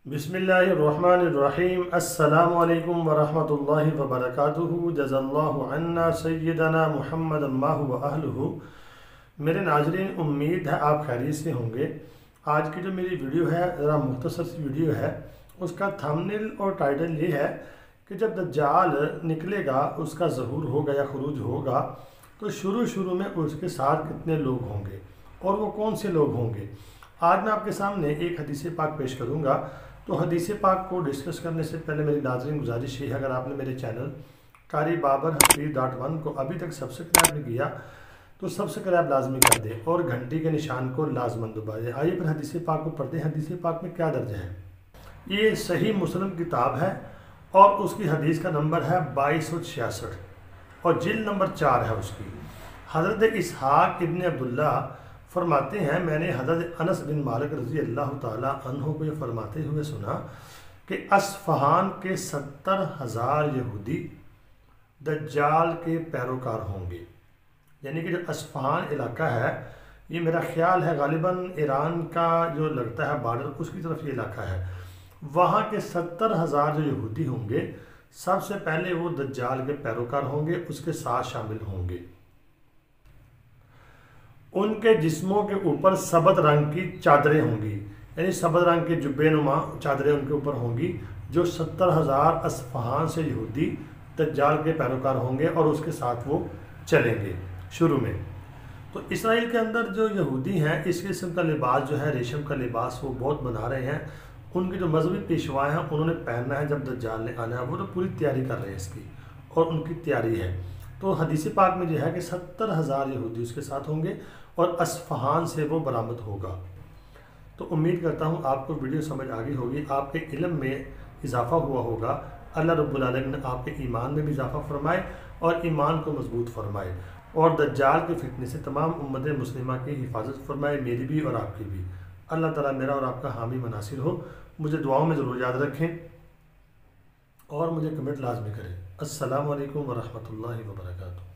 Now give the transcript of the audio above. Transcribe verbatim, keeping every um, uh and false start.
बिस्मिल्लाहिर्रहमानिर्रहीम। अस्सलामु अलैकुम वरहमतुल्लाहि वबरकातुहू। जज़ल्लाहु अन्ना सय्यदना मुहम्मद अम्माहु व अहलुहु। मेरे नाज़रीन, उम्मीद है आप खैरियत से होंगे। आज की जो मेरी वीडियो है ज़रा मुख्तसर सी वीडियो है। उसका थंबनेल और टाइटल ये है कि जब दज्जाल निकलेगा, उसका ज़हूर होगा या खुरूज होगा, तो शुरू शुरू में उसके साथ कितने लोग होंगे और वो कौन से लोग होंगे। आज मैं आपके सामने एक हदीस पाक पेश करूंगा। तो हदीस पाक को डिस्कस करने से पहले मेरी नाज़रीन गुजारिश है, अगर आपने मेरे चैनल कारी बाबर हफीज़ डॉट वन को अभी तक सब्सक्राइब नहीं किया तो सब्सक्राइब लाजमी कर दे और घंटी के निशान को लाजमन दबा दे। आइए फिर हदीस पाक को पढ़ते हैं। हदीस पाक में क्या दर्ज है? ये सही मुस्लिम किताब है और उसकी हदीस का नंबर है बाईस सौ छियासठ और जिल्द नंबर चार है उसकी। हज़रत इसहाक़ इब्न अब्दुल्ला फरमाते हैं, मैंने हज़रत अनस बिन मालिक रज़ी अल्लाह ताला अन्हु को ये फरमाते हुए सुना कि अस्फ़हान के सत्तर हज़ार यहूदी दज्जाल के पैरोकार होंगे। यानी कि जो अस्फ़हान इलाका है, ये मेरा ख्याल है गालिबन ईरान का जो लगता है बॉर्डर, उसकी तरफ ये इलाका है। वहाँ के सत्तर हज़ार जो यहूदी होंगे, सबसे पहले वो दज्जाल के पैरोकार होंगे, उसके साथ शामिल होंगे। उनके जिस्मों के ऊपर सबत रंग की चादरें होंगी, यानी सबत रंग के जुब्बे नुमा चादरें उनके ऊपर होंगी। जो सत्तर हज़ार अस्फ़हान से यहूदी दज्जाल के पैरोकार होंगे और उसके साथ वो चलेंगे शुरू में। तो इसराइल के अंदर जो यहूदी हैं, इस किस्म का लिबास जो है, रेशम का लिबास, वो बहुत बना रहे हैं। उनके जो मजहबी पेशवाएँ हैं, उन्होंने पहनना है जब दज्जाल ने आना है। वो तो पूरी तैयारी कर रहे हैं इसकी और उनकी तैयारी है। तो हदीस पाक में जो है कि सत्तर हज़ार यहूदी उसके साथ होंगे और अस्फ़हान से वो बरामद होगा। तो उम्मीद करता हूँ आपको वीडियो समझ आ गई होगी, आपके इल्म में इजाफ़ा हुआ होगा। अल्लाह रब्बुल आलमीन आपके ईमान में भी इजाफ़ा फरमाए और ईमान को मजबूत फरमाए और दज्जाल के फितने से तमाम उम्मत मुस्लिमा की हिफाजत फरमाए, मेरी भी और आपकी भी। अल्लाह ताला मेरा और आपका हामी मनासिर हो। मुझे दुआओं में ज़रूर याद रखें और मुझे कमेंट लाजमी करें। अस्सलामु अलैकुम वरहमतुल्लाहि वबरकातुहू।